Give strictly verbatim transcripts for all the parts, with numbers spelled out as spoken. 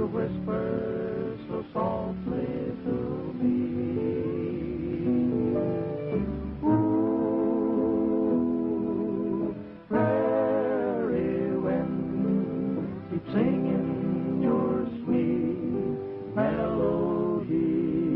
whisper so softly to me. Ooh, prairie wind, keep singing your sweet melody.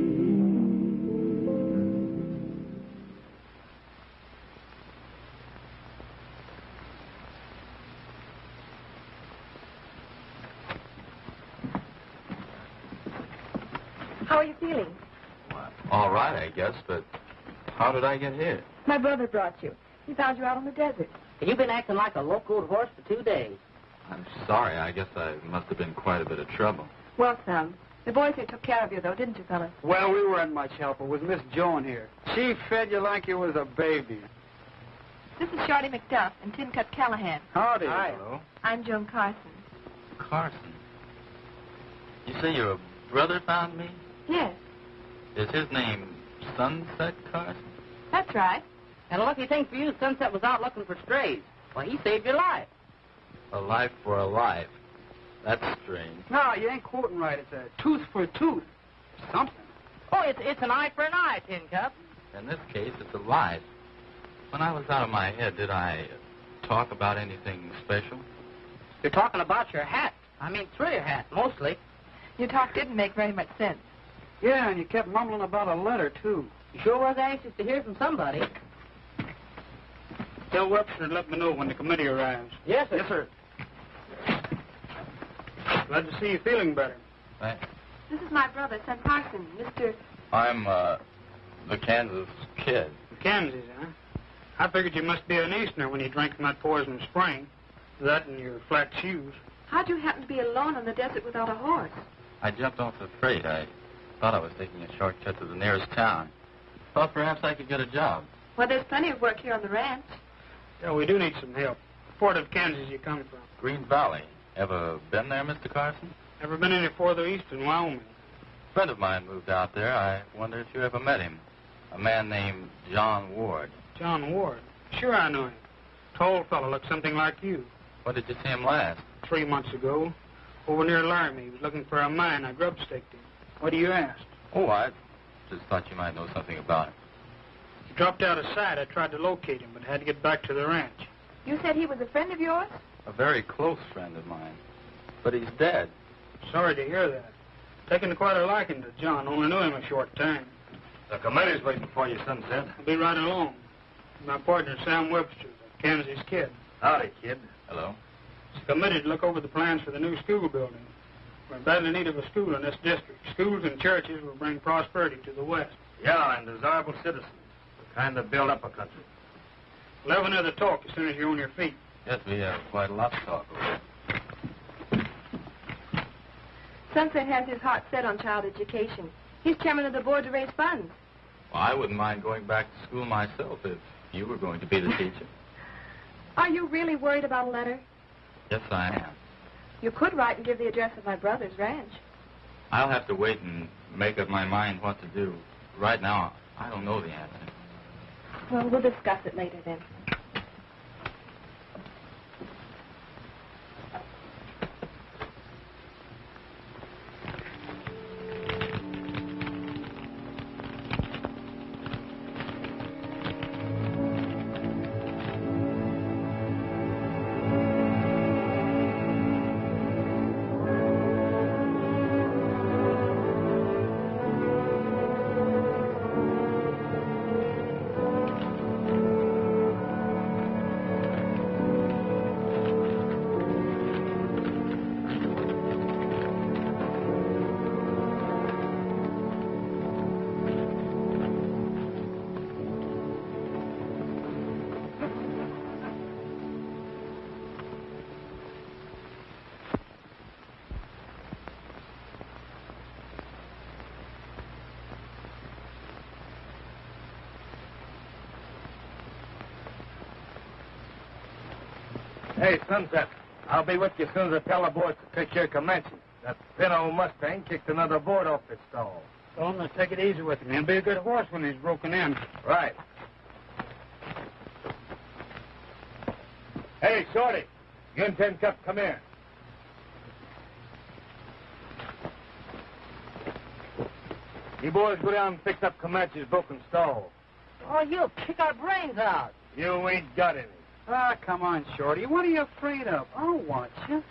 How are you feeling? Well, all right, I guess, but how did I get here? My brother brought you. He found you out on the desert. You've been acting like a locoed horse for two days. I'm sorry. I guess I must have been quite a bit of trouble. Well, Sam, the boys here took care of you, though, didn't you, fellas? Well, we weren't much help. It was Miss Joan here. She fed you like you was a baby. This is Shorty McDuff and Tin Cup Callahan. Howdy. Hi. Hello. I'm Joan Carson. Carson. You say your brother found me? Yes, Is his name Sunset Carson? that's right. And a lucky thing for you, Sunset was out looking for strays. Well, he saved your life. A life for a life. That's strange. No, you ain't quoting right. It's a tooth for a tooth. Something. Oh, it's it's an eye for an eye, Tin Cup. In this case, it's a life. When I was out of my head, did I talk about anything special? You're talking about your hat. I mean, through your hat, mostly. Your talk didn't make very much sense. Yeah, and you kept mumbling about a letter, too. You sure was anxious to hear from somebody. Tell Webster to let me know when the committee arrives. Yes, sir. Yes, sir. Glad to see you feeling better. Thanks. This is my brother, son Carson, Mister I'm, uh, the Kansas kid. Kansas, huh? I figured you must be an Easterner when you drank from that poison spring. That and your flat shoes. How'd you happen to be alone in the desert without a horse? I jumped off the freight. I thought I was taking a shortcut to the nearest town. Thought perhaps I could get a job. Well, there's plenty of work here on the ranch. Yeah, we do need some help. What part of Kansas you come from? Green Valley. Ever been there, Mister Carson? Ever been any further east in Wyoming? A friend of mine moved out there. I wonder if you ever met him. A man named John Ward. John Ward. Sure I know him. Tall fellow, looks something like you. When did you see him last? Three months ago. Over near Laramie. He was looking for a mine. I grub staked him. What do you ask? Oh, I just thought you might know something about him. He dropped out of sight. I tried to locate him, but had to get back to the ranch. You said he was a friend of yours? A very close friend of mine. But he's dead. Sorry to hear that. Taken quite a liking to John. Only knew him a short time. The committee's waiting for you, Sunset. I'll be right along. My partner, Sam Webster, the Kansas kid. Howdy, kid. Hello. He's committed to look over the plans for the new school building. We're in badly need of a school in this district. Schools and churches will bring prosperity to the West. Yeah, and desirable citizens. The kind that build up a country. We'll have another talk as soon as you're on your feet. Yes, we have quite a lot to talk about. Sunset has his heart set on child education. He's chairman of the board to raise funds. Well, I wouldn't mind going back to school myself if you were going to be the teacher. Are you really worried about a letter? Yes, I am. You could write and give the address of my brother's ranch. I'll have to wait and make up my mind what to do. Right now, I don't know the answer. Well, we'll discuss it later then. Hey, Sunset, I'll be with you as soon as I tell the boys to take your Comanche. That thin old Mustang kicked another board off its stall. So I'm going to take it easy with him. He'll be a good horse when he's broken in. Right. Hey, Shorty, you and Tin Cup, come here. You boys go down and fix up Comanche's broken stall. Oh, you'll kick our brains out. You ain't got any. Ah, come on, Shorty. What are you afraid of? I'll watch you.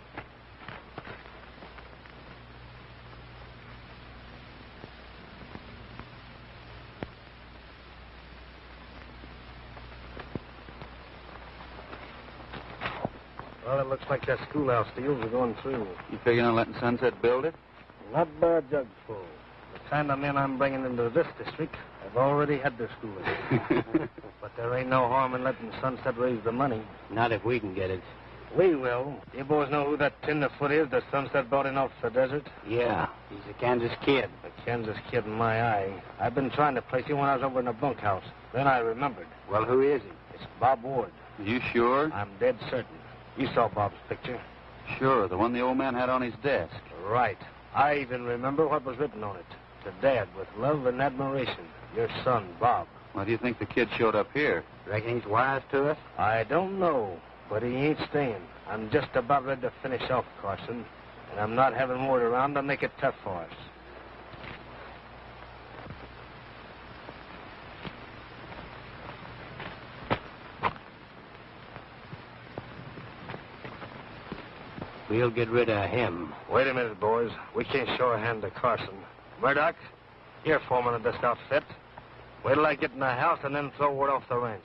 Well, it looks like that schoolhouse deals are going through. You figuring on letting Sunset build it? Not by a jugful. The kind of men I'm bringing into this district have already had their schooling. But there ain't no harm in letting Sunset raise the money. Not if we can get it. We will. You boys know who that tenderfoot is that Sunset brought in off the desert? Yeah, he's a Kansas kid. A Kansas kid in my eye. I've been trying to place him when I was over in the bunkhouse. Then I remembered. Well, who is he? It's Bob Ward. You sure? I'm dead certain. You saw Bob's picture. Sure, the one the old man had on his desk. Right. I even remember what was written on it. To Dad, with love and admiration. Your son, Bob. Why do you think the kid showed up here? Reckon he's wise to us? I don't know, but he ain't staying. I'm just about ready to finish off Carson, and I'm not having Ward around to make it tough for us. We'll get rid of him. Wait a minute, boys. We can't show a hand to Carson. Murdoch, you're foreman of this outfit. Wait till I get in the house and then throw Ward off the ranch.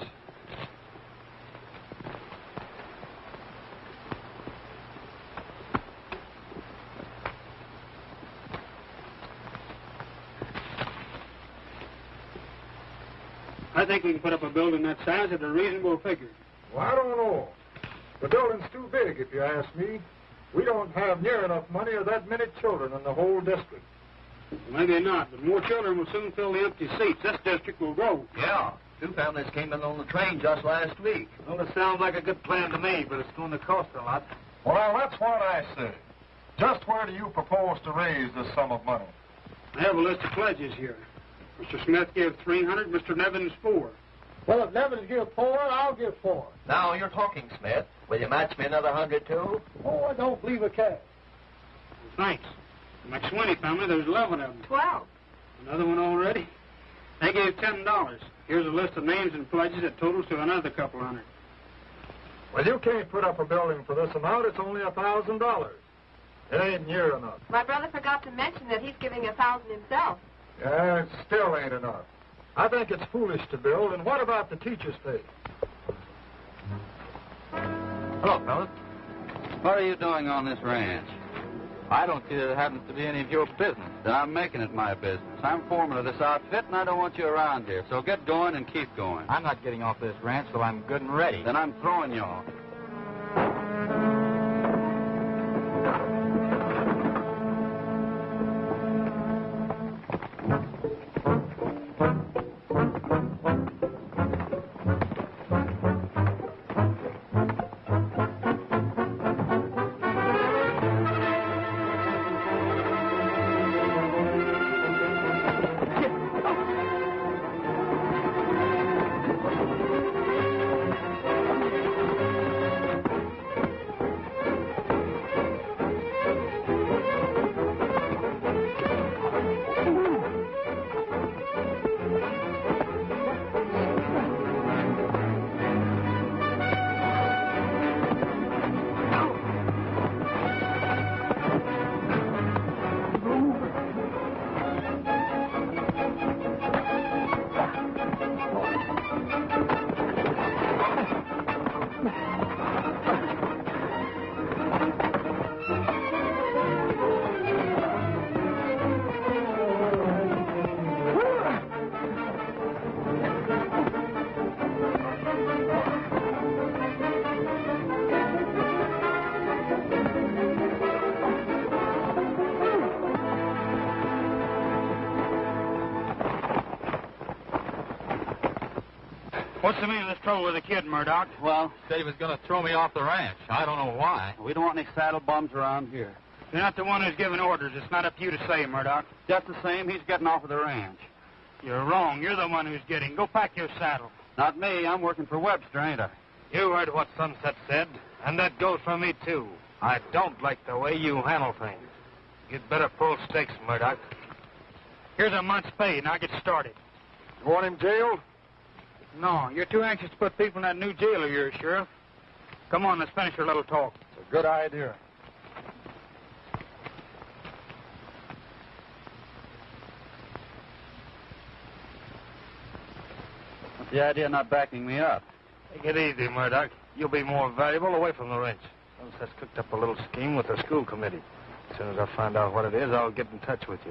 I think we can put up a building that size at a reasonable figure. Well, I don't know. The building's too big, if you ask me. We don't have near enough money or that many children in the whole district. Maybe not, but more children will soon fill the empty seats. This district will grow. Yeah. Two families came in on the train just last week. Well, it sounds like a good plan to me, but it's going to cost a lot. Well, that's what I say. Just where do you propose to raise this sum of money? I have a list of pledges here. Mister Smith gave three hundred, Mister Nevins four. Well, if Nevins give four, I'll give four. Now you're talking, Smith. Will you match me another hundred, too? Oh, I don't believe a cash. Well, thanks. The McSwinney family, there's eleven of them. Twelve. Another one already? They gave ten dollars. Here's a list of names and pledges that totals to another couple hundred. Well, you can't put up a building for this amount. It's only a thousand dollars. It ain't near enough. My brother forgot to mention that he's giving a thousand himself. Yeah, it still ain't enough. I think it's foolish to build. And what about the teacher's pay? Hello, fellas. What are you doing on this ranch? I don't see that it happens to be any of your business. Then I'm making it my business. I'm foreman of this outfit, and I don't want you around here. So get going and keep going. I'm not getting off this ranch till I'm good and ready. Then I'm throwing you off. What's the meaning of this trouble with the kid, Murdoch? Well, said he was going to throw me off the ranch. I don't know why. We don't want any saddle bums around here. You're not the one who's giving orders. It's not up to you to say, Murdoch. Just the same, he's getting off of the ranch. You're wrong. You're the one who's getting. Go pack your saddle. Not me. I'm working for Webster, ain't I? You heard what Sunset said, and that goes for me, too. I don't like the way you handle things. You'd better pull stakes, Murdoch. Here's a month's pay, and I'll get started. You want him jailed? No, you're too anxious to put people in that new jail of yours, Sheriff. Come on, let's finish our little talk. It's a good idea. What's the idea of not backing me up? Take it easy, Murdoch. You'll be more valuable away from the ranch. Sunset's cooked up a little scheme with the school committee. As soon as I find out what it is, I'll get in touch with you.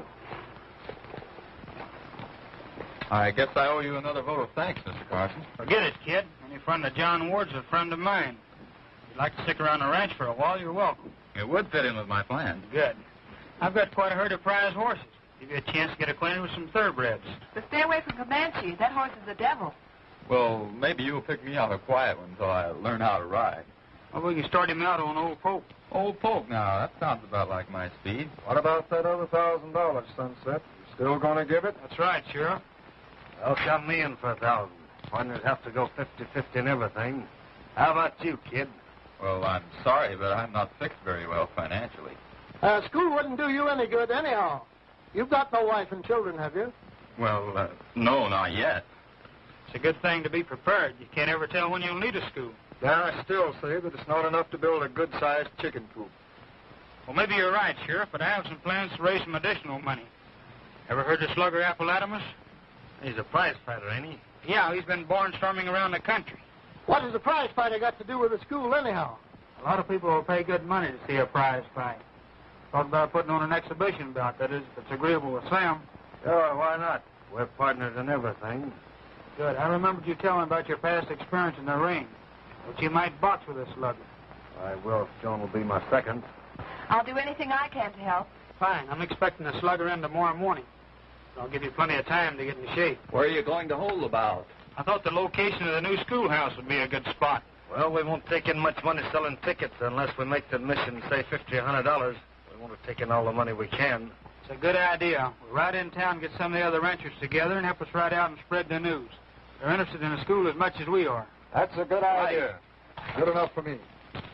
I guess I owe you another vote of thanks, Mister Carson. Forget it, kid. Any friend of John Ward's a friend of mine. If you'd like to stick around the ranch for a while, you're welcome. It would fit in with my plans. Good. I've got quite a herd of prize horses. Give you a chance to get acquainted with some thoroughbreds. But stay away from Comanche. That horse is the devil. Well, maybe you'll pick me out a quiet one until I learn how to ride. Well, we can start him out on Old Pope. Old Pope now, that sounds about like my speed. What about that other thousand dollars, Sunset? You still going to give it? That's right, Sheriff. They'll count me in for a thousand. Partners have to go fifty-fifty in everything. How about you, kid? Well, I'm sorry, but I'm not fixed very well financially. Uh, school wouldn't do you any good anyhow. You've got no wife and children, have you? Well, uh, no, not yet. It's a good thing to be prepared. You can't ever tell when you'll need a school. Yeah, I still say that it's not enough to build a good-sized chicken coop. Well, maybe you're right, Sheriff, but I have some plans to raise some additional money. Ever heard of Slugger Appolladamus? He's a prize fighter, ain't he? Yeah, he's been barnstorming around the country. What has a prize fighter got to do with the school anyhow? A lot of people will pay good money to see a prize fight. Talk about putting on an exhibition bout, that is, if it's agreeable with Sam. Sure, why not? We're partners in everything. Good. I remembered you telling about your past experience in the ring. But you might box with a slugger. I will if Joan will be my second. I'll do anything I can to help. Fine. I'm expecting a slugger in tomorrow morning. I'll give you plenty of time to get in shape. Where are you going to hold the bout? I thought the location of the new schoolhouse would be a good spot. Well, we won't take in much money selling tickets unless we make the admission, say, fifty or one hundred dollars. We want to take in all the money we can. It's a good idea. We'll ride in town, get some of the other ranchers together, and help us ride out and spread the news. They're interested in the school as much as we are. That's a good idea. Good enough for me.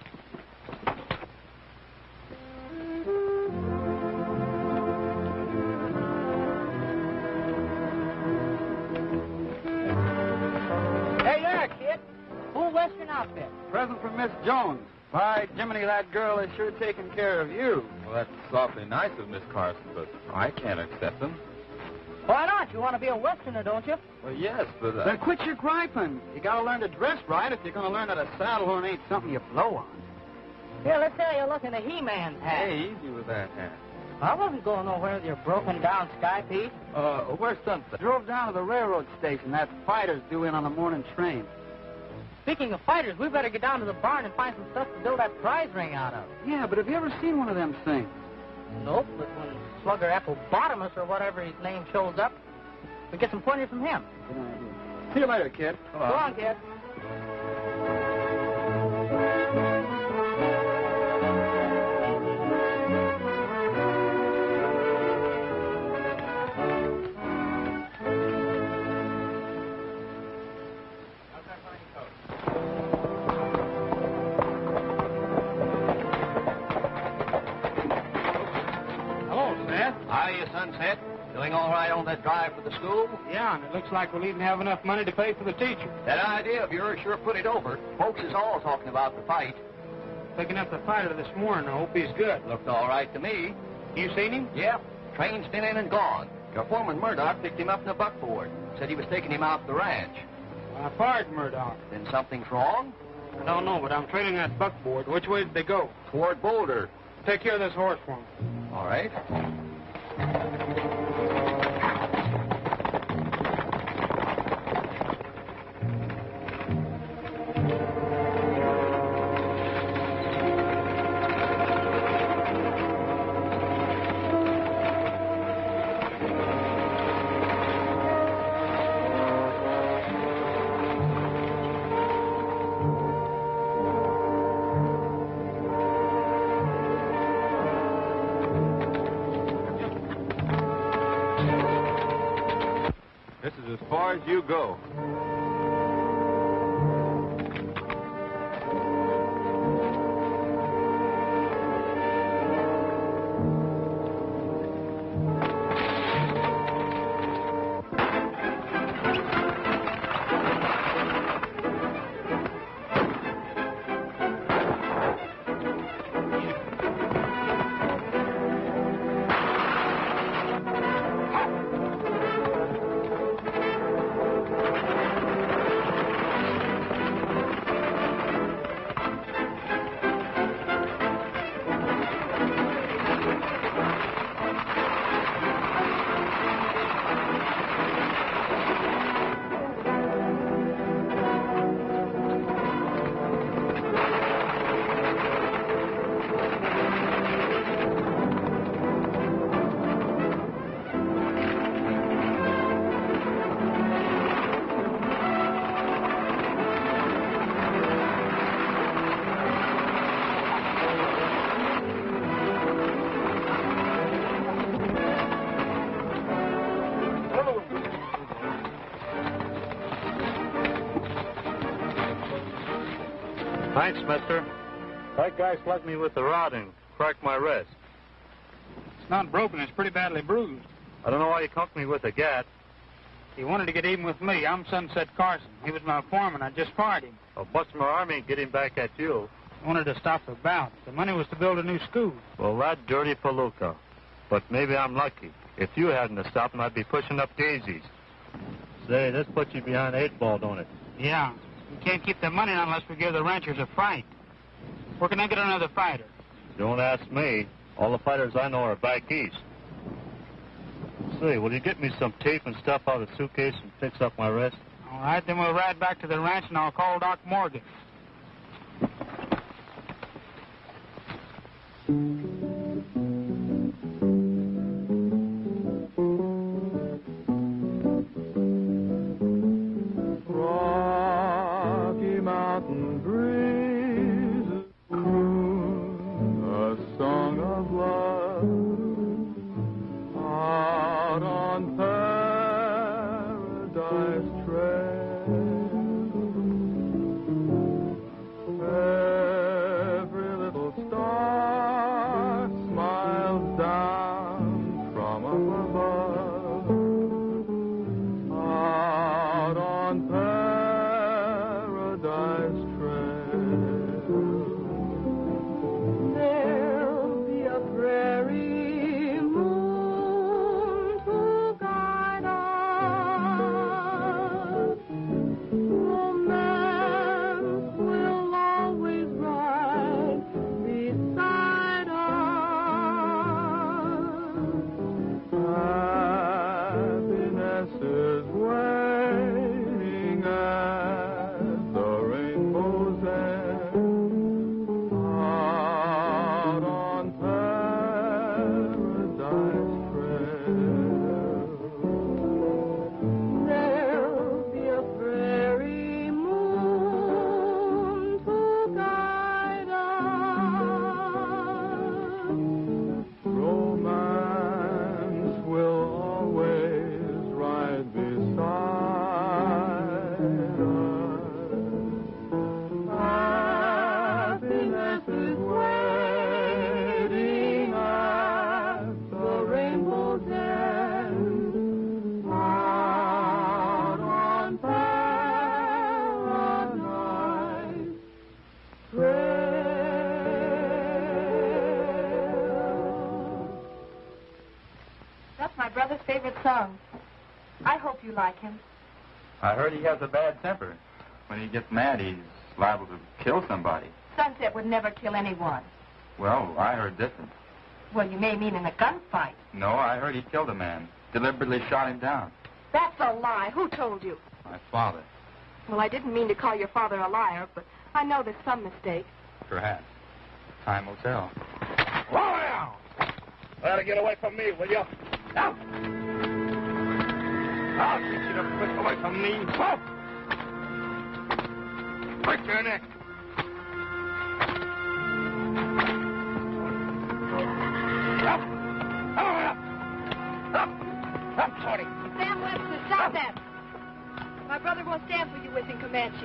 Hey there, kid. Full Western outfit. Present from Miss Jones. By Jiminy, that girl is sure taking care of you. Well, that's awfully nice of Miss Carson, but I can't accept them. Why not? You want to be a Westerner, don't you? Well, yes, but... Uh... Then quit your griping. You gotta learn to dress right if you're gonna learn that a saddle horn ain't something you blow on. Here, let's say you're looking at He-Man's hat. Hey, easy with that hat. I wasn't going nowhere with your broken-down sky piece. Uh, where's Sunset? Drove down to the railroad station. That fighter's due in on the morning train. Speaking of fighters, we better get down to the barn and find some stuff to build that prize ring out of. Yeah, but have you ever seen one of them things? Nope, but when Slugger Appolladamus or whatever his name shows up, we get some pointers from him. Good idea. See you later, kid. Go on, kid. Hello, Smith. Hiya, Sunset. Doing all right on that drive for the school? Yeah, and it looks like we'll even have enough money to pay for the teacher. That idea of yours sure put it over. Folks is all talking about the fight. Picking up the fighter this morning. I hope he's good. Looked all right to me. You seen him? Yep. Train's been in and gone. Your foreman Murdoch picked him up in a buckboard. Said he was taking him out the ranch. I fired Murdoch. Then something's wrong? I don't know, but I'm trailing that buckboard. Which way did they go? Toward Boulder. Take care of this horse for me. All right. This is as far as you go. Thanks, mister. That guy slugged me with the rod and cracked my wrist. It's not broken. It's pretty badly bruised. I don't know why you conked me with a gat. He wanted to get even with me. I'm Sunset Carson. He was my foreman. I just fired him. I'll bust my arm and get him back at you. I wanted to stop the bout. The money was to build a new school. Well, that dirty palooka. But maybe I'm lucky. If you hadn't have stopped him, I'd be pushing up daisies. Say, this puts you behind the eight ball, don't it? Yeah. We can't keep the money unless we give the ranchers a fight. Where can I get another fighter? Don't ask me. All the fighters I know are back east. Say, will you get me some tape and stuff out of the suitcase and fix up my wrist? All right, then we'll ride back to the ranch and I'll call Doc Morgan. Rocky Mountain breezes croon a song of love out on Paradise Trail. Every little star smiles down from up above out on Paradise Trail. There'll be a prairie moon to guide us. Romance will always ride beside us. Happiness is waiting at the rainbow's end out on Paradise Trail. There'll be a prairie moon to guide us. Romance will always ride beside us. Happiness is waiting at the rainbow's end out on Paradise Trail. That's my brother's favorite song. I hope you like him. I heard he has a bad temper. When he gets mad, he's liable to kill somebody. Sunset would never kill anyone. Well, I heard different. Well, you may mean in a gunfight. No, I heard he killed a man. Deliberately shot him down. That's a lie. Who told you? My father. Well, I didn't mean to call your father a liar, but I know there's some mistake. Perhaps. Time will tell. Slow down! Try to get away from me, will you? Now! I'll teach you to quit away from me. Whoa! Break your neck. Up! Up! Up! Up, Shorty! Sam Webster, stop that. My brother won't stand for you with in Comanche.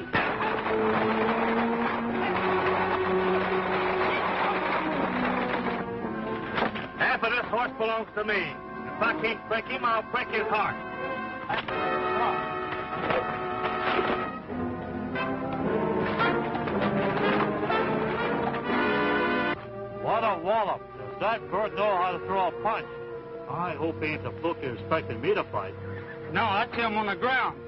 Half of this horse belongs to me. If I can't break him, I'll break his heart. What a wallop. Does that bird know how to throw a punch? I hope he ain't the fluke you're expecting me to fight. No, that's him on the ground.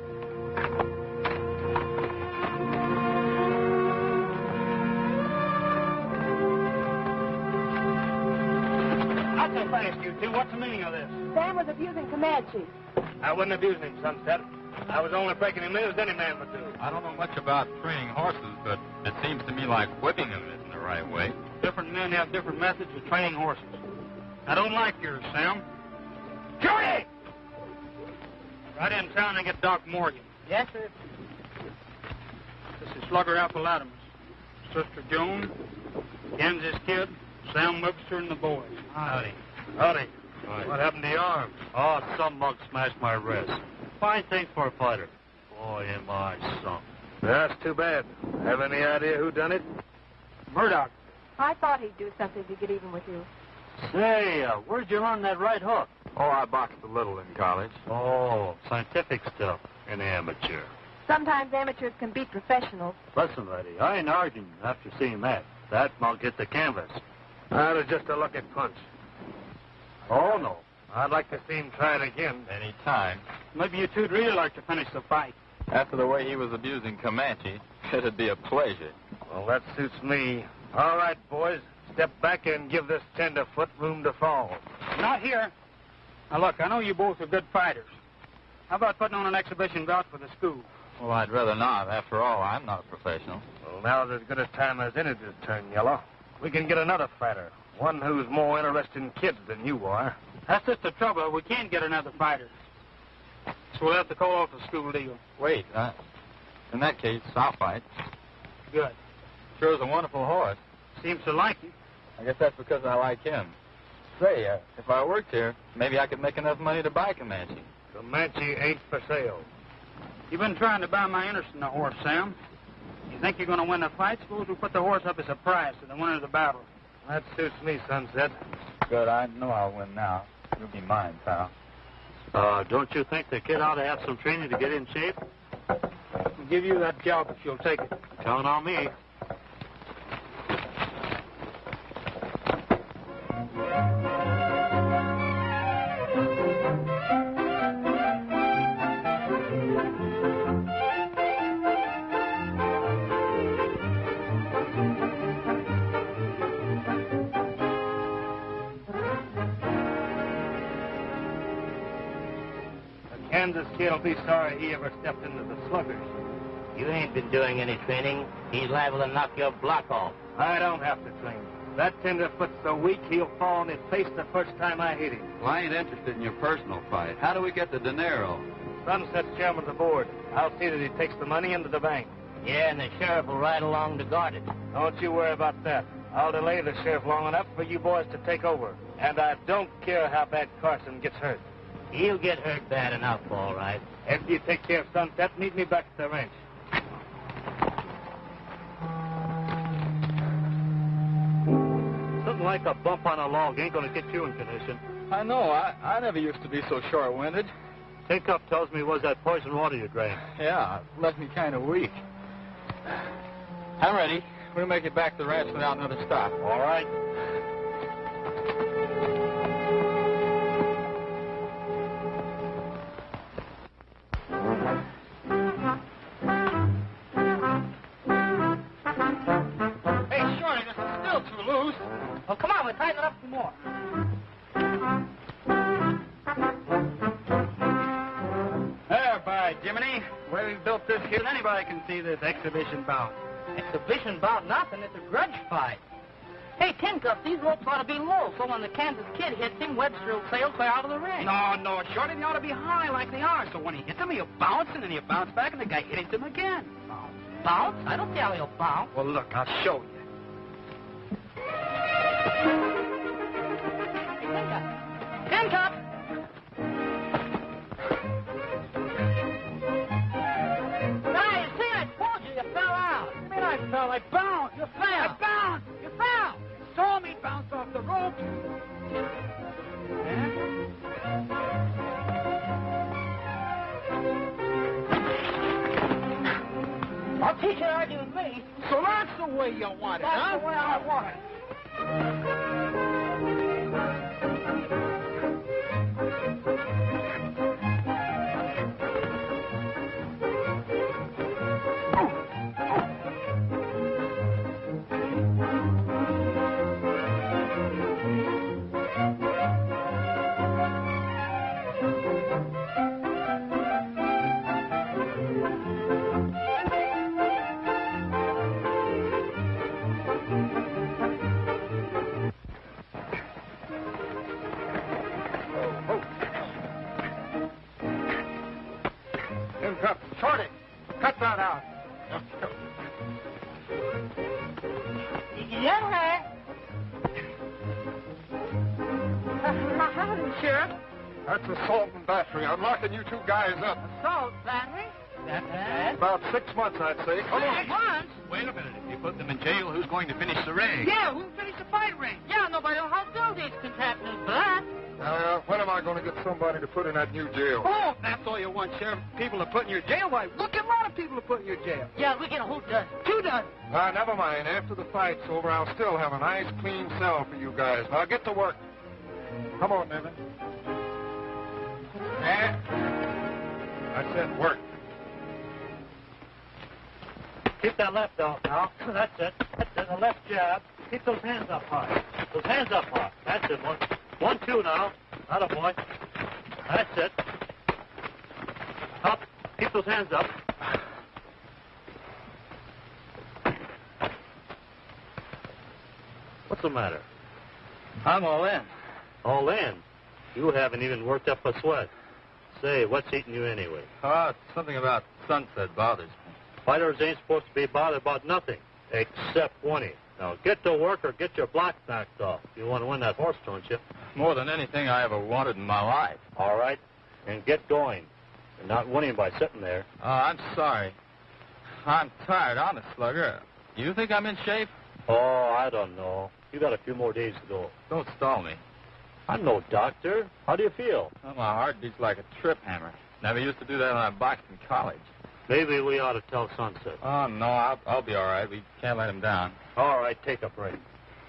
Not so fast, you two. What's the meaning of this? Sam was abusing Comanche. I wasn't abusing him, Sunset. I was only breaking him loose as any man would do. I don't know much about training horses, but it seems to me like whipping them isn't the right way. Different men have different methods of training horses. I don't like yours, Sam. Shorty! Right in town and get Doc Morgan. Yes, sir. This is Slugger Appalachimus. Sister Joan, Kansas Kid, Sam Webster, and the boys. Howdy. Howdy. What happened to your arm? Oh, some mug smashed my wrist. Fine thing for a fighter. Boy, am I sunk. That's too bad. Have any idea who done it? Murdoch. I thought he'd do something to get even with you. Say, uh, where'd you learn that right hook? Oh, I boxed a little in college. Oh, scientific stuff. An amateur. Sometimes amateurs can beat professionals. Listen, lady, I ain't arguing after seeing that. That won't get the canvas. That was just a lucky punch. Oh, no. I'd like to see him try it again. Any time. Maybe you two'd really like to finish the fight. After the way he was abusing Comanche, it'd be a pleasure. Well, that suits me. All right, boys. Step back and give this tenderfoot room to fall. Not here. Now, look, I know you both are good fighters. How about putting on an exhibition bout for the school? Well, I'd rather not. After all, I'm not a professional. Well, now's as good a time as any to turn yellow. We can get another fighter. One who's more interested in kids than you are. That's just the trouble. We can't get another fighter. So we'll have to call off the school deal. Wait, uh, in that case, I'll fight. Good. Sure is a wonderful horse. Seems to like you. I guess that's because I like him. Say, uh, if I worked here, maybe I could make enough money to buy Comanche. Comanche ain't for sale. You've been trying to buy my interest in the horse, Sam. You think you're going to win the fight? Suppose we put the horse up as a prize to the winner of the battle. That suits me, Sunset. Good, I know I'll win now. You'll be mine, pal. Uh, don't you think the kid ought to have some training to get in shape? We'll give you that job if you'll take it. Count on me. Kansas kid'll be sorry he ever stepped into the sluggers. You ain't been doing any training. He's liable to knock your block off. I don't have to train. That tenderfoot's so weak he'll fall on his face the first time I hit him. Well, I ain't interested in your personal fight. How do we get the dinero? Sunset's chairman of the board. I'll see that he takes the money into the bank. Yeah, and the sheriff will ride along to guard it. Don't you worry about that. I'll delay the sheriff long enough for you boys to take over. And I don't care how bad Carson gets hurt. He'll get hurt bad enough, all right. After you take care of Sunset, meet me back at the ranch. Something like a bump on a log ain't gonna get you in condition. I know. I, I never used to be so short-winded. Think up tells me it was that poison water you drank. Yeah, it left me kind of weak. I'm ready. We'll make it back to the ranch without another stop. All right. Well, come on, we'll tighten it up some more. There, by Jiminy. The way we've built this here, anybody can see this exhibition bout. Exhibition bout nothing. It's a grudge fight. Hey, Tin Cup, these ropes ought to be low, so when the Kansas kid hits him, Webster will sail clear out of the ring. No, no, Shorty, they ought to be high like they are, so when he hits him, he'll bounce, and then he'll bounce back, and the guy hits him again. Bounce? I don't see how he'll bounce. Well, look, I'll show you. Tin Cup! Now, you see, I told you you fell out. What do you mean I fell? I bounced. You fell. I bounced. You fell. You saw me bounce off the rope. I'll teach you to argue with me. So that's the way you want it, That's huh? the way I want it. Shorty, cut that out. Yeah. Howdy, Sheriff. That's assault and battery. I'm locking you two guys up. Assault, battery? that bad. About six months, I'd say. Come on. Six months? Wait a minute. If you put them in jail, who's going to finish the ring? Yeah, who'll finish the fight ring? Yeah, nobody will help do these contentments, but... Uh, when am I going to get somebody to put in that new jail? Oh, that's all you want, Sheriff. People to put in your jail. Why, look at a lot of people to put in your jail. Yeah, we get a who does. Two dozen. Ah, never mind. After the fight's over, I'll still have a nice, clean cell for you guys. Now get to work. Come on, Nevin. Eh? I said work. Keep that left out now. That's it. That's it. The left jab. Keep those hands up high. Those hands up high. That's it, boy. One, two now. Atta boy. That's it. Up. Keep those hands up. What's the matter? I'm all in. All in? You haven't even worked up a sweat. Say, what's eating you anyway? Oh, something about sunset bothers me. Fighters ain't supposed to be bothered about nothing, except winning. Now, get to work or get your block knocked off. You want to win that horse, don't you? More than anything I ever wanted in my life. All right, and get going. You're not winning by sitting there. Oh, I'm sorry. I'm tired, honest, Slugger. You think I'm in shape? Oh, I don't know. You got a few more days to go. Don't stall me. I'm no doctor. How do you feel? Well, my heart beats like a trip hammer. Never used to do that when I boxed in college. Maybe we ought to tell Sunset. Oh, no, I'll, I'll be all right. We can't let him down. All right, take a break.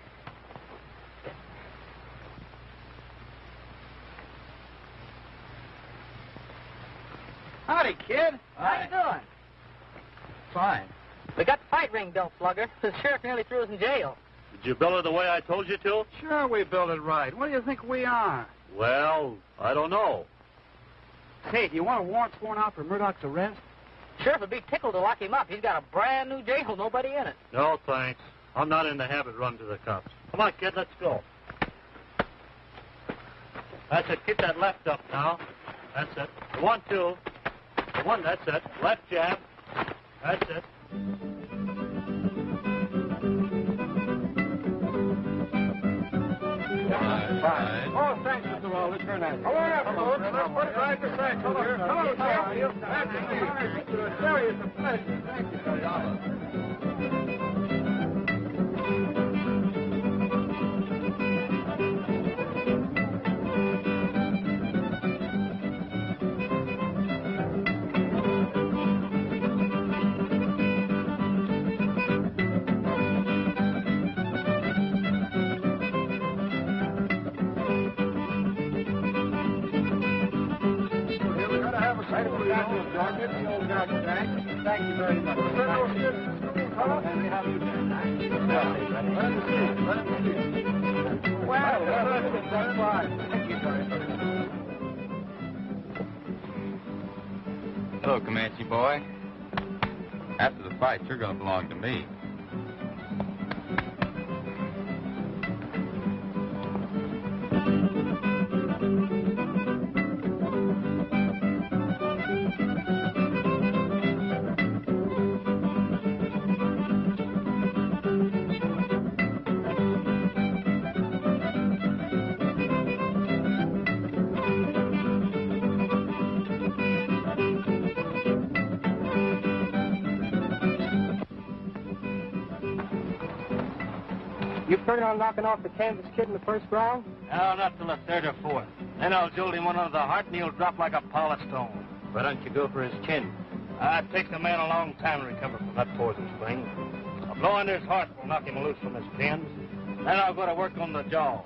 Howdy, kid. How you doing? Fine. We got the fight ring built, Slugger. The sheriff nearly threw us in jail. Did you build it the way I told you to? Sure, we built it right. What do you think we are? Well, I don't know. Say, do you want a warrant sworn out for Murdoch's arrest? Sheriff would be tickled to lock him up. He's got a brand new jail, nobody in it. No, thanks. I'm not in the habit of running to the cops. Come on, kid, let's go. That's it. Keep that left up now. That's it. The one, two. The one, that's it. Left jab. That's it. Fine. Oh, thanks, Mister Walt. Turn that. Come on up, folks. Let's put it right this way. Come on. Come on, Sheriff. That's it. It's serious a pleasure. Thank you, sir. Thank you very much. Well, that's fine. Thank you very much. Hello, Comanche boy. After the fight, you're going to belong to me. You figuring on knocking off the Kansas kid in the first round? No, not till the third or fourth. Then I'll jolt him one under the heart and he'll drop like a polished stone. Why don't you go for his chin? Ah, it takes a man a long time to recover from that poison spring. A blow under his heart will knock him loose from his pins. Then I'll go to work on the jaw.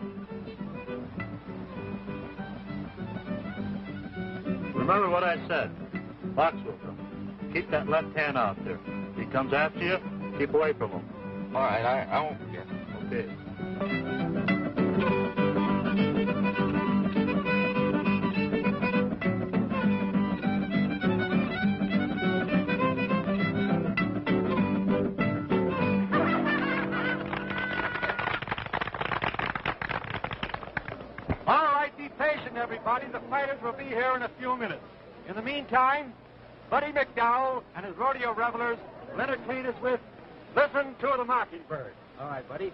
Remember what I said. Fox will come. Keep that left hand out there. If he comes after you, keep away from him. All right, I, I won't forget. Okay. All right, be patient, everybody. The fighters will be here in a few minutes. In the meantime, Buddy McDowell and his rodeo revelers will entertain us with Listen to the Mockingbird. All right, buddy.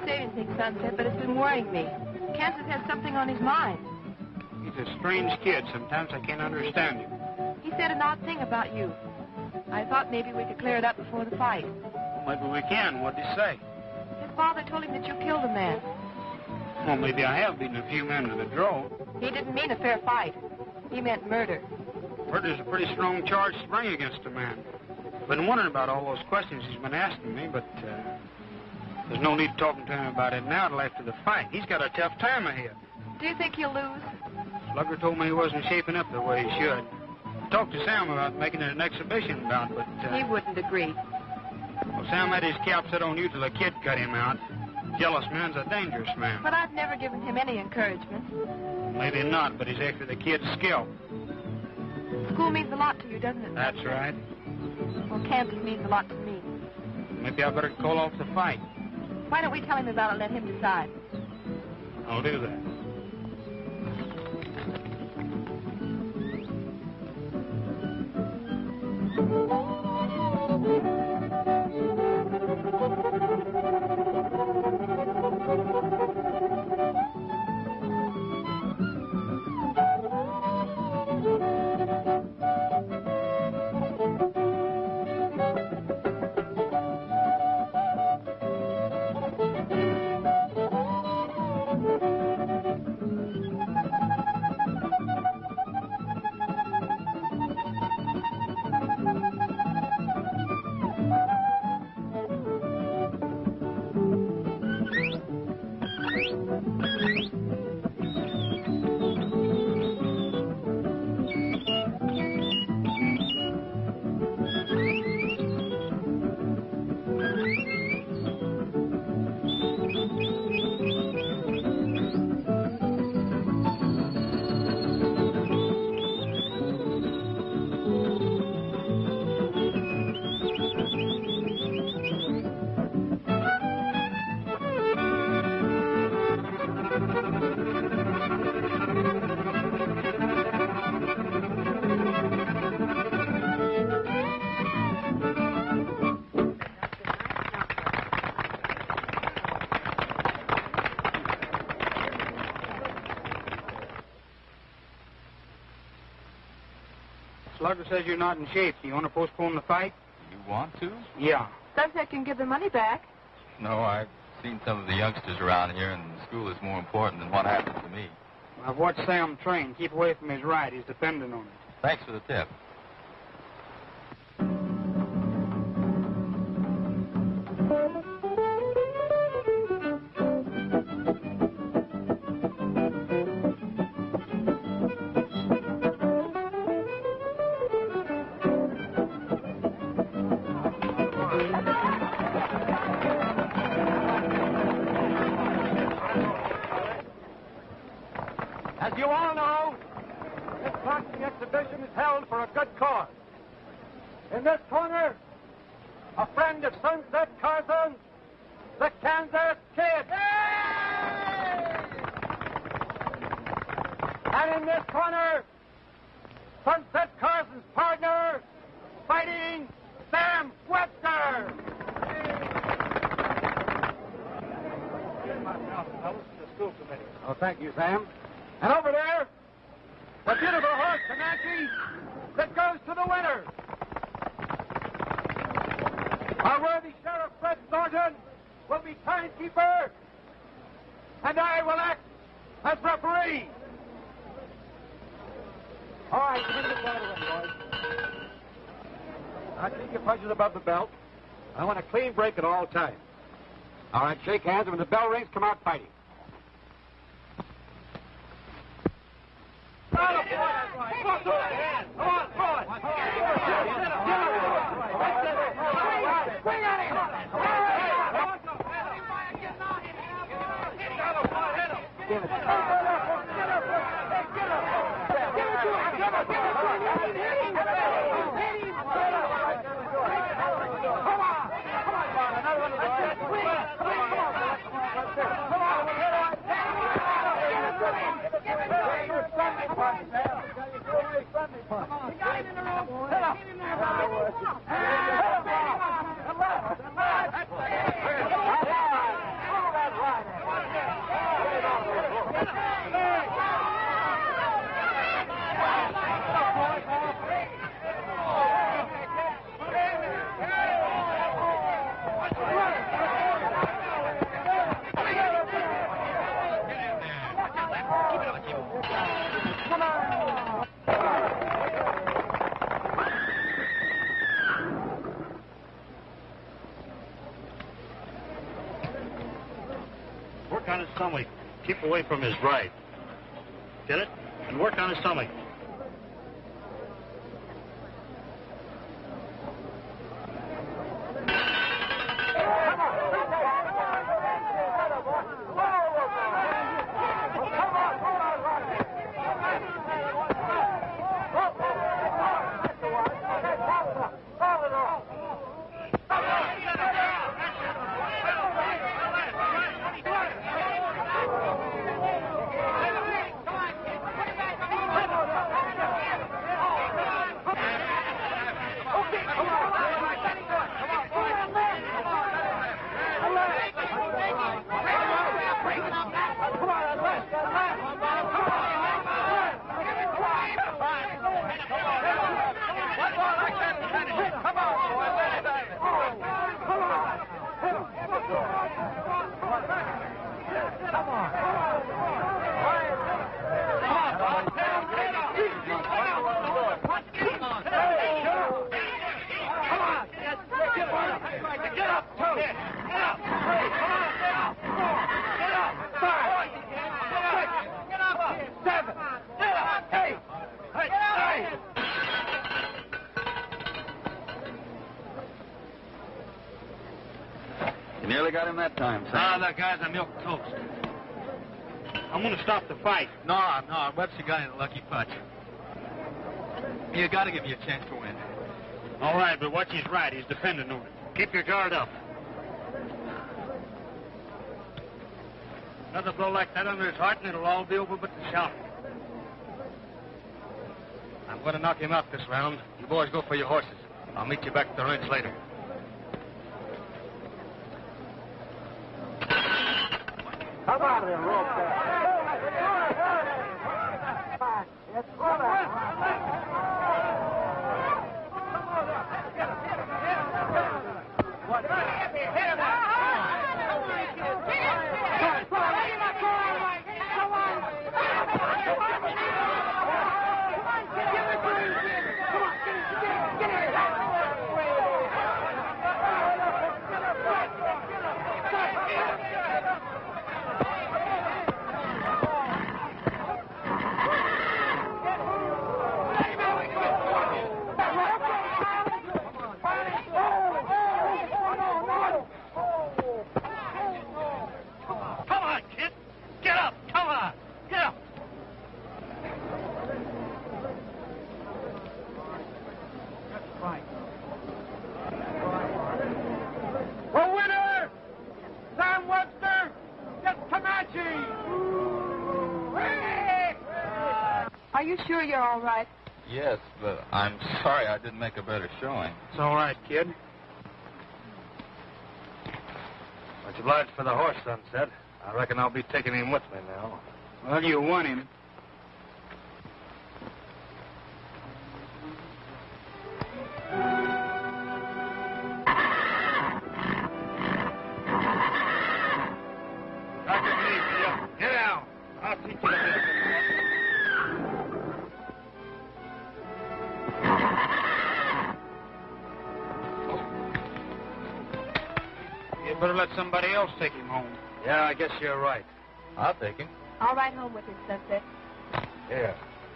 say anything, Sunset, but it's been worrying me. Kansas has something on his mind. He's a strange kid. Sometimes I can't understand him. He said an odd thing about you. I thought maybe we could clear it up before the fight. Well, maybe we can. What'd he say? His father told him that you killed a man. Well, maybe I have beaten a few men to the draw. He didn't mean a fair fight. He meant murder. Murder's a pretty strong charge to bring against a man. I've been wondering about all those questions he's been asking me, but uh, there's no need talking to him about it now till after the fight. He's got a tough time ahead. Do you think he'll lose? Slugger told me he wasn't shaping up the way he should. I talked to Sam about making it an exhibition bout, but... Uh, he wouldn't agree. Well, Sam had his cap set on you till the kid cut him out. Jealous man's a dangerous man. But I've never given him any encouragement. Maybe not, but he's after the kid's skill. School means a lot to you, doesn't it? That's right. Well, Kansas means a lot to me. Maybe I better call off the fight. Why don't we tell him about it and let him decide? I'll do that. Slugger says you're not in shape. Do you want to postpone the fight? You want to? Yeah. Sunset can give the money back. No, I've seen some of the youngsters around here, and school is more important than what happens to me. I've watched Sam train. Keep away from his right. He's dependent on it. Thanks for the tip. As you all know, this boxing exhibition is held for a good cause. In this corner, a friend of Sunset Carson, the Kansas Kid. And in this corner, Sunset Carson's partner, fighting Sam Webster. Oh, thank you, Sam. And over there, the beautiful horse, Comanche, that goes to the winner. Our worthy Sheriff Fred Thornton will be timekeeper, and I will act as referee. All right, begin to get away, boys. Now, keep your punches above the belt. I want a clean break at all times. All right, shake hands, and when the bell rings, come out fighting. Come on, throw it. Come on, throw it. Swing at him. Give it. Get up. Give it to him. Give it to him. Hit him. Come on. Come on, another one. Come on. Come on. Give it to him. Give it to him. Sunday punch, Sam. Sunday punch. We got him in the rope. Hit him. Get him there, Bob. Come on. Hit him. The left. The left. That's it. All that stomach. Keep away from his right. Get it? And work on his stomach. Nearly got him that time, Sam. Ah, that guy's a milk toast. I'm going to stop the fight. No, no, Webster got in a lucky punch. You got to give me a chance to win. All right, but watch his right. He's dependent on it. Keep your guard up. Another blow like that under his heart, and it'll all be over but the shot. I'm going to knock him out this round. You boys go for your horses. I'll meet you back at the ranch later. Come on, then, rope there. It's Are you sure you're all right? Yes, but I'm sorry I didn't make a better showing. It's all right, kid. Much obliged for the horse, Sunset. I reckon I'll be taking him with me now. Well, you won him. Get down. I'll teach you the business. You better let somebody else take him home. Yeah, I guess you're right. I'll take him. I'll ride home with him, Sunset. Yeah.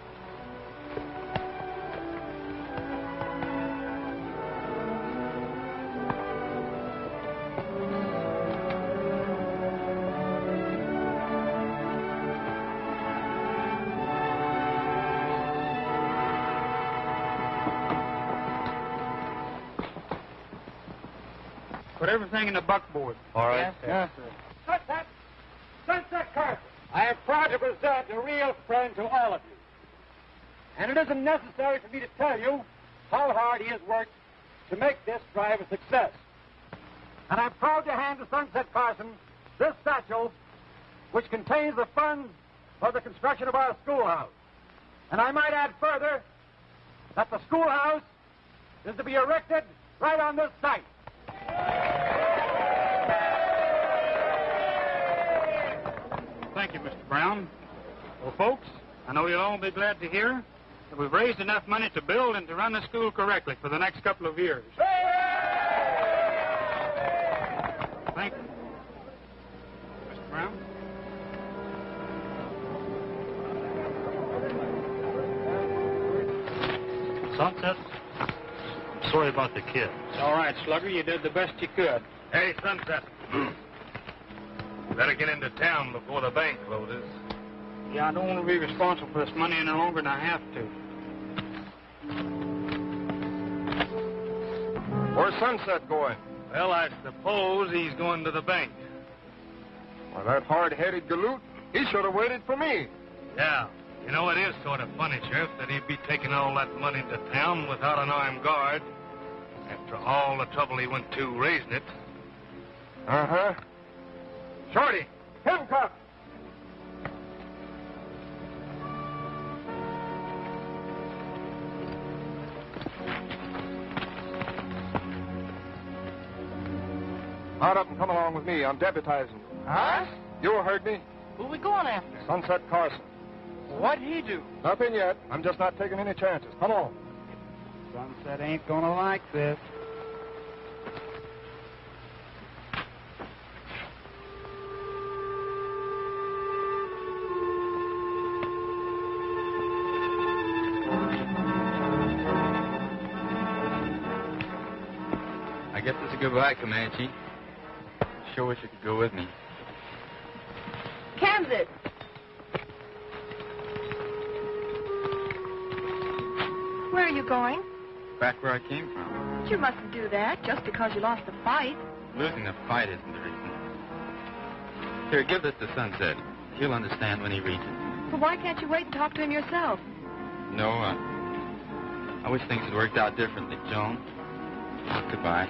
Put everything in the buckboard. All right. Yes, sir. Yes, sir. Sunset! Sunset Carson! I am proud to present a real friend to all of you. And it isn't necessary for me to tell you how hard he has worked to make this drive a success. And I'm proud to hand to Sunset Carson this satchel, which contains the funds for the construction of our schoolhouse. And I might add further that the schoolhouse is to be erected right on this site. Thank you, Mister Brown. Well, folks, I know you'll all be glad to hear that we've raised enough money to build and to run the school correctly for the next couple of years. Thank you. Mister Brown? Sunset, I'm sorry about the kid. It's all right, Slugger. You did the best you could. Hey, Sunset. Better get into town before the bank closes. Yeah, I don't want to be responsible for this money any longer than I have to. Where's Sunset going? Well, I suppose he's going to the bank. Well, that hard-headed galoot, he should have waited for me. Yeah. You know, it is sort of funny, Sheriff, that he'd be taking all that money to town without an armed guard after all the trouble he went to raising it. Uh-huh. Shorty, handcuff! Mount up and come along with me. I'm deputizing. Huh? You heard me. Who we going after? Sunset Carson. What'd he do? Nothing yet. I'm just not taking any chances. Come on. Sunset ain't gonna like this. I guess it's a goodbye, Comanche. Sure wish you could go with me. Kansas. Where are you going? Back where I came from. But you mustn't do that just because you lost the fight. Losing the fight isn't the reason. Here, give this to Sunset. He'll understand when he reads it. But why can't you wait and talk to him yourself? No, uh, I wish things had worked out differently, Joan. Goodbye.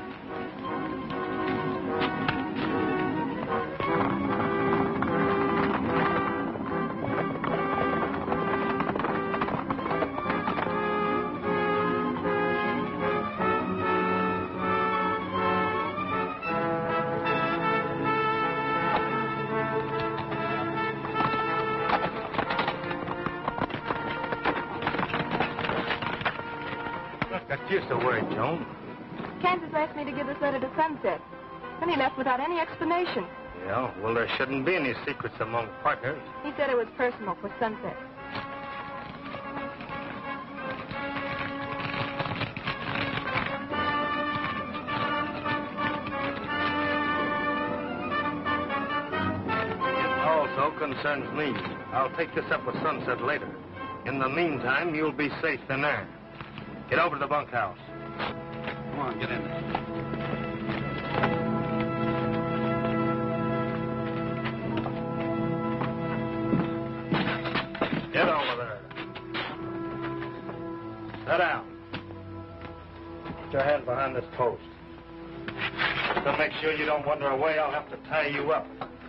That's just a word, Joan. Kansas asked me to give this letter to Sunset. Then he left without any explanation. Yeah, well, there shouldn't be any secrets among partners. He said it was personal for Sunset. It also concerns me. I'll take this up with Sunset later. In the meantime, you'll be safe in there. Get over to the bunkhouse. Come on, get in there. Get over there. Sit down. Put your hand behind this post. To make sure you don't wander away, I'll have to tie you up.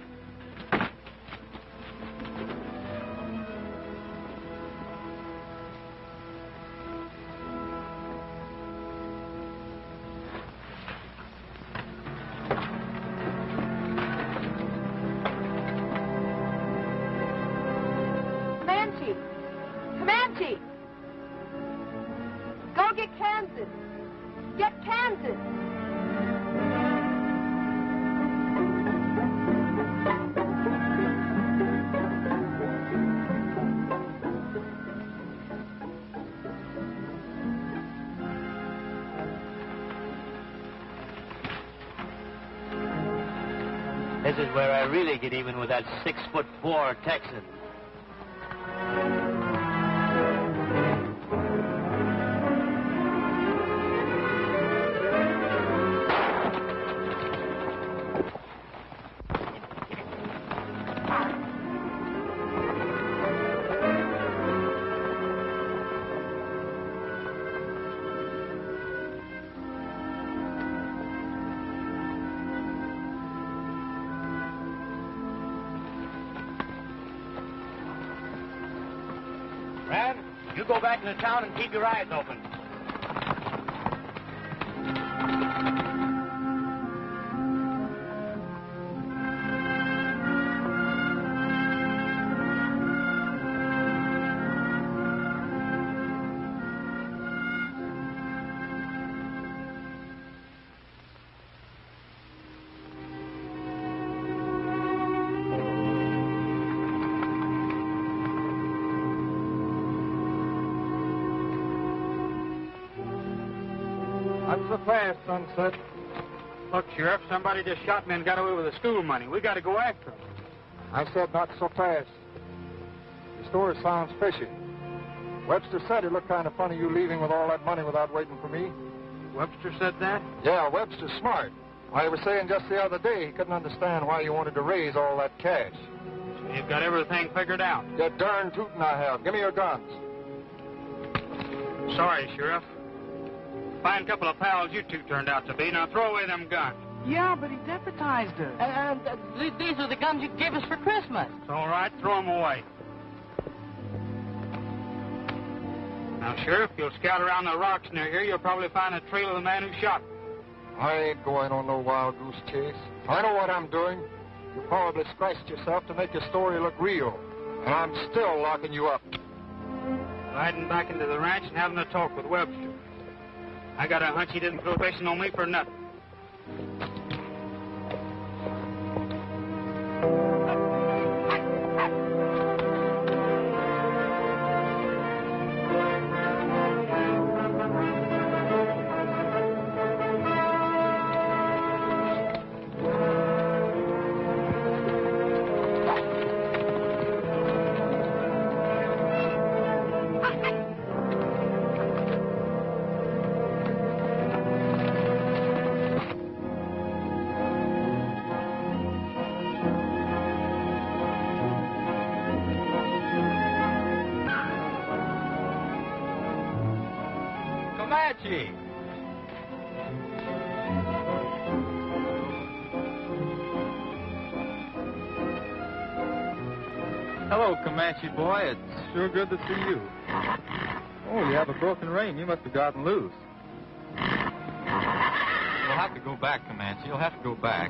Comanche! Comanche! Go get Kansas! Get Kansas! This is where I really get even with that six foot four Texan. Brad, you go back into town and keep your eyes open. Not so fast, Sunset. Look, Sheriff, somebody just shot me and got away with the school money. We got to go after him. I said not so fast. Your story sounds fishy. Webster said it looked kind of funny you leaving with all that money without waiting for me. Webster said that? Yeah, Webster's smart. I was saying just the other day he couldn't understand why you wanted to raise all that cash. So you've got everything figured out. You darn tootin' I have. Give me your guns. Sorry, Sheriff. Fine couple of pals you two turned out to be. Now throw away them guns. Yeah, but he deputized her. And uh, th- these are the guns you gave us for Christmas. It's all right. Throw them away. Now, Sheriff, you'll scout around the rocks near here. You'll probably find a trail of the man who shot me. I ain't going on no wild goose chase. I know what I'm doing. You probably scratched yourself to make your story look real. And I'm still locking you up. Riding back into the ranch and having a talk with Webster. I got a hunch he didn't throw fishing on me for nothing. Hello, Comanche boy. It's sure good to see you. Oh, you have a broken rein. You must have gotten loose. You'll have to go back, Comanche. You'll have to go back.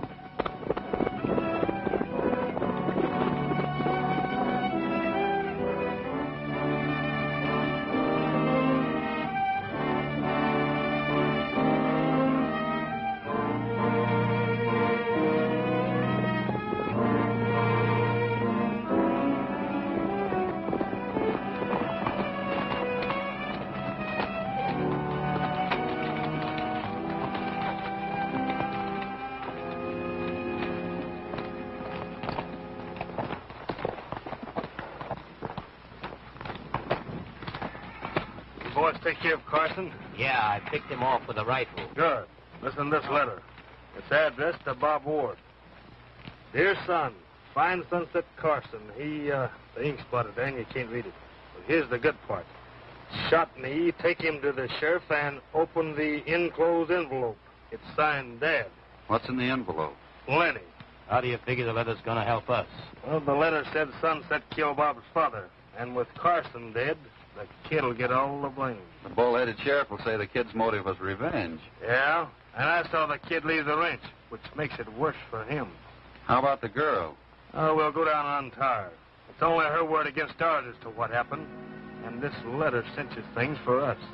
Take care of Carson? Yeah, I picked him off with a rifle. Good. Listen to this letter. It's addressed to Bob Ward. Dear son, find Sunset Carson. He, uh, the ink spotted there and you can't read it. But here's the good part. Shot me, take him to the sheriff and open the enclosed envelope. It's signed Dad. What's in the envelope? Plenty. How do you figure the letter's going to help us? Well, the letter said Sunset killed Bob's father. And with Carson dead, the kid'll get all the blame. The bull-headed sheriff will say the kid's motive was revenge. Yeah, and I saw the kid leave the ranch, which makes it worse for him. How about the girl? Oh, we'll go down on Tar. It's only her word against ours as to what happened. And this letter cinches things for us.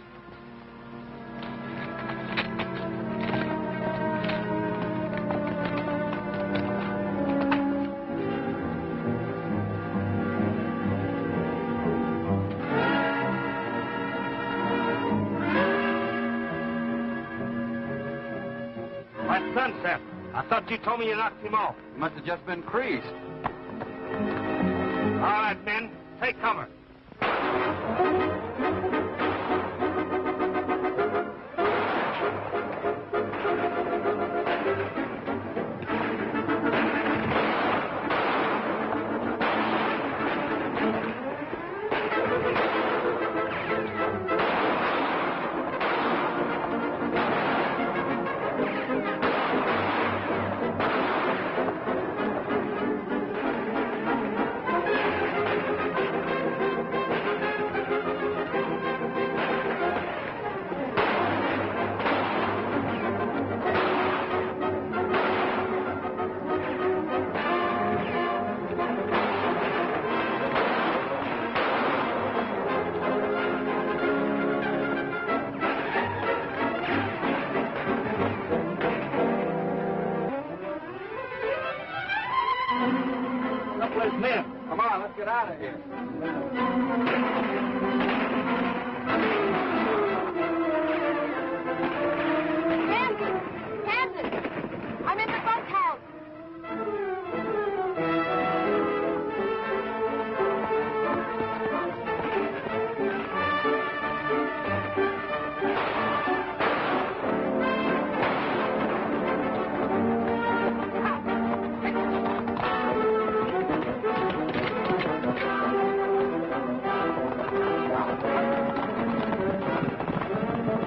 Sunset. I thought you told me you knocked him off. He must have just been creased. All right, men. Take cover. Come on, let's get out of here.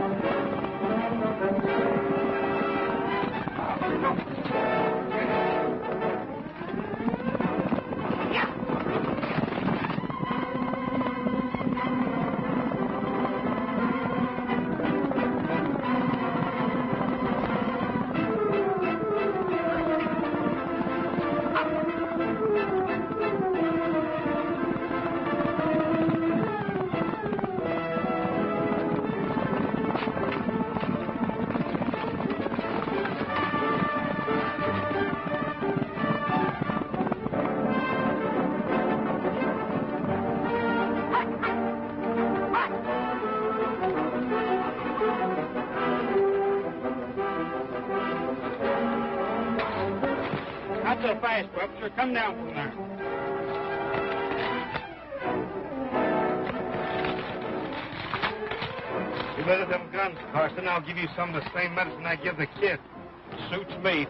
Not so fast, Webster. Come down from there. You better them guns, Carson. I'll give you some of the same medicine I give the kid. Suits me.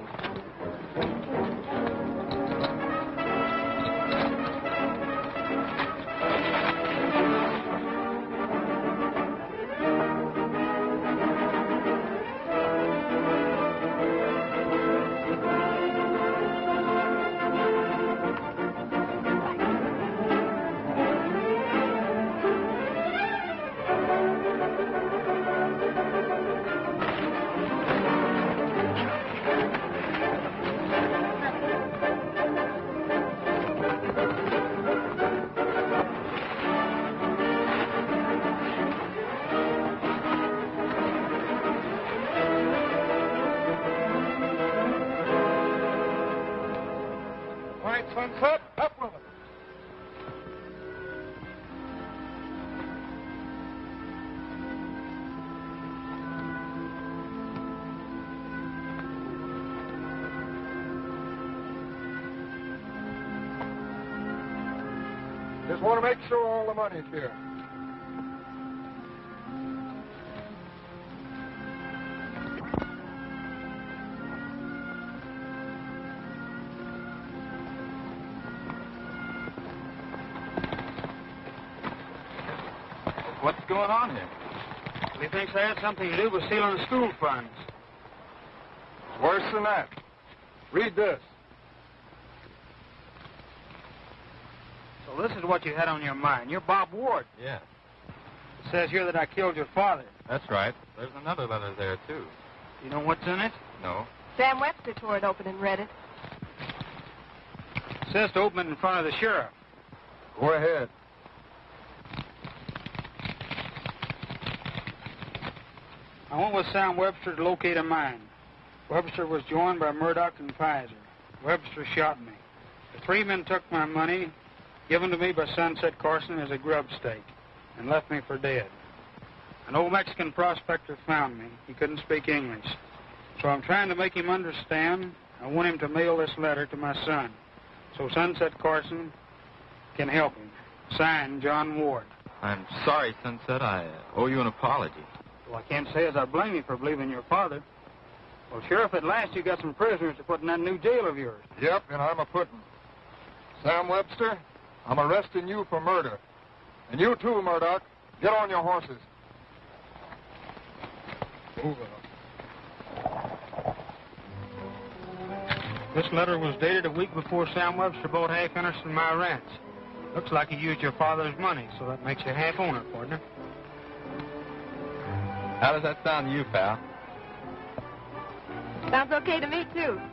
Sunset, up with it. Just want to make sure all the money's here. What's going on here? He thinks I had something to do with stealing the school funds. Worse than that. Read this. So this is what you had on your mind. You're Bob Ward. Yeah, It says here that I killed your father. that's right. There's another letter there, too. You know what's in it? No. Sam Webster tore it open and read it. It says to open it in front of the sheriff. Go ahead. I went with Sam Webster to locate a mine. Webster was joined by Murdoch and Pfizer. Webster shot me. The three men took my money, given to me by Sunset Carson as a grub stake, and left me for dead. An old Mexican prospector found me. He couldn't speak English. So I'm trying to make him understand. I want him to mail this letter to my son, so Sunset Carson can help him. Signed, John Ward. I'm sorry, Sunset. I owe you an apology. Well, I can't say as I blame you for believing your father. Well, Sheriff, at last you got some prisoners to put in that new jail of yours. Yep, and I'm a putting. Sam Webster, I'm arresting you for murder. And you too, Murdoch. Get on your horses. Move up. This letter was dated a week before Sam Webster bought half interest in my ranch. Looks like he used your father's money, so that makes you half owner, partner. How does that sound to you, pal? Sounds okay to me, too.